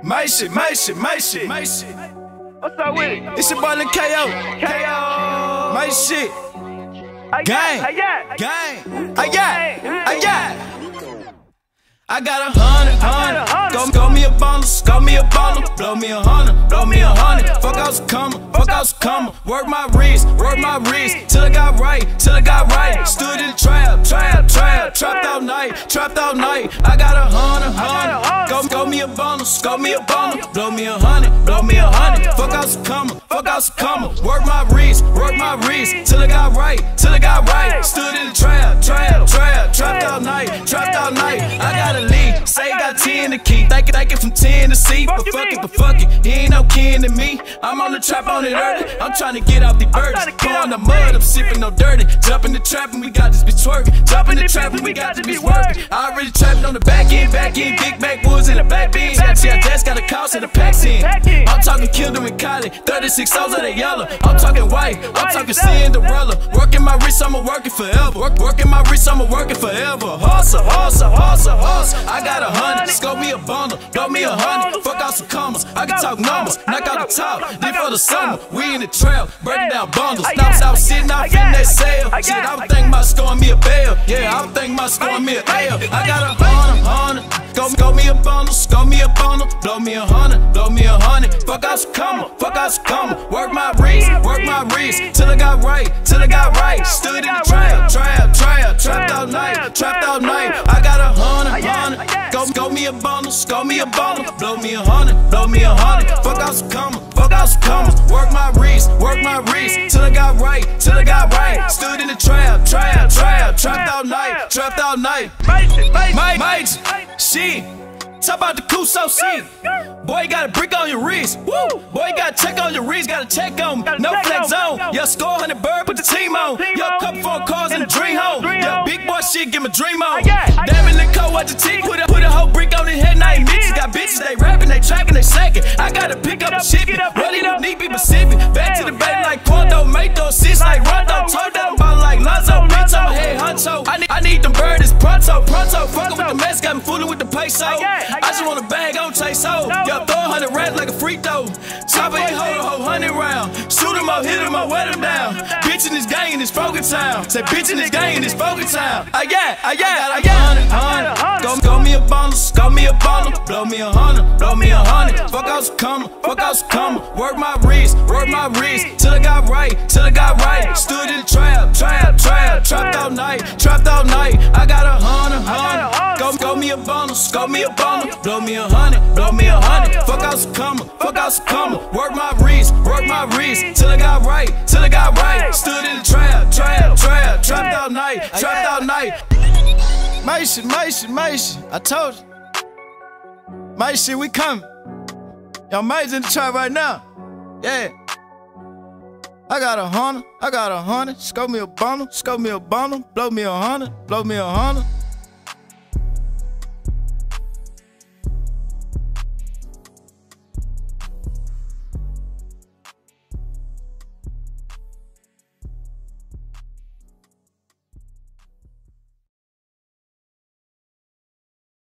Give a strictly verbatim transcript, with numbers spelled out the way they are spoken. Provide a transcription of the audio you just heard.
My shit, my shit, my shit, my shit. What's up with it? It's your boy Lil K O. K O. My shit. Gang. Gang. Gang. I got. I got. I got a hundred, hundred. Go, go me a bundle, go me a bundle. Blow me a hundred, blow me a hundred. Fuck out some comma, fuck out some comma. Work my wrist, work my wrist. Till I got right, till I got right. Stood in the trap, trap, trap. Trapped all night, trapped all night. I got a hundred, hundred. Go, go me a bundle, go me a bundle. Blow me a hundred, blow me a hundred. Fuck out some comma, fuck out some comma. Work my wrist, work my wrist. Till I got right, till I got right. Stood in the trap, trap, trap. Trapped all night, trapped all night. I got a lead, say got ten to keep. Thank it, thank it from Tennessee. But fuck it, but fuck it, he ain't no kin to me. I'm on the trap on it early. I'm trying to get out the burdens. Pouring the mud, I'm sipping no dirty. Jump in the trap and we got this bitch twerking. Jump in the trap and we got this bitch working. I already trapped on the back end, back end. Big backwoods in the back beans. See, I just got a cost in the packs in. I'm talking Kildom and Kylie, thirty-six O's of the yellow. I'm talking white, I'm talking Cinderella. Working my wrist, I'ma work it forever. Work, working my wrist, I'ma work it forever. Hustle, hustle, hustle, hustle. I got a hundred, scope me a bundle, blow me a hundred. Fuck out some commas, I can talk numbers, knock out the top. Then for the summer, we in the trail, breaking down bundles. Now I was sitting out in that sale. Shit, I was thinking about scoring me a bail. Yeah, I was thinking about scoring me a L. I got a hundred, hundred. Go, go me a bundle, scope me a bundle, blow me a hundred, blow me a hundred. Fuck out some comma, fuck out some comma. Work my wrist, work my wrist. Till I got right, till I got right. Stood in the trap, trap, trap. Trapped all night, trapped all night. I got a hundred, hundred. Go, go me a bundle, scope me a bundle. Blow me a hundred, blow me a hundred. Fuck out some comma, fuck out some comma. Work my wrist, work my wrist. Till I got right, till I got right. Stood in the trap, trap, trap. Trapped all night, trapped all night. Mike, Mike, shit. Talk about the Kuso shit. Boy, you got a brick on your wrist. Woo. Boy, you got a check on your wrist. Got a check on me. No flex zone. Yo, score one hundred bird, put the team on. Yo, couple four cars in the dream home. Yo, big boy shit, give me dream on. Damn it, Nico, what the team? Put a, put a whole brick on his head, now he mixes. Got bitches, they rapping, they trapping, they sacking. I gotta pick up a shit. Really don't need be Pacific. Back to the baby like Quando, make those assists like Rondo. Toe down ball like Lonzo. Bitch, I'm a head honcho. I need, I need them birds pronto, pronto. Fuckin' with the mess, got me fooling with the peso. I just want a bag, I don't chase hoes. Yo, throw a hundred rats like a free throw. Chopper ain't hold a whole hundred round. Shoot him up, hit him up, wet him down. Bitch in this gang in this broken town. Say bitch in this gang in this broken town. I got, I got, I got a hundred. Go, go me a bundle, go me a bundle. Blow me a hundred, blow me a hundred. Fuck out some comma, fuck out some comma. Work my wrist, work my wrist. Till I got right, till I got right. Stood in the trap, trap, trap. Trapped all night, trapped all night. I got a hundred, hundred. Go, go me a bundle, go me a bundle. Blow me a hundred, blow me a hundred. Fuck out some comma, fuck out some comma. Work my wrist, work my wrist. Till I got right, till I got right. Stood in the trap, trap, trap. Trapped all night, trapped all night. My shit, my shit, my shit. I told you. My shit, we coming. Y'all Mai's in the trap right now. Yeah. I got a hundred, I got a hundred. Scope me a bundle, scope me a bundle. Blow me a hundred, blow me a hundred.